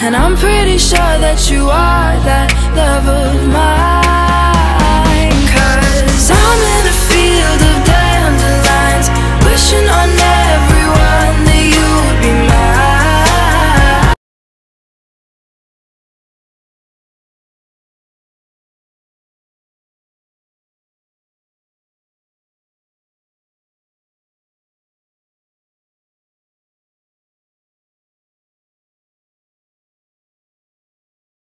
And I'm pretty sure that you are that love of mine.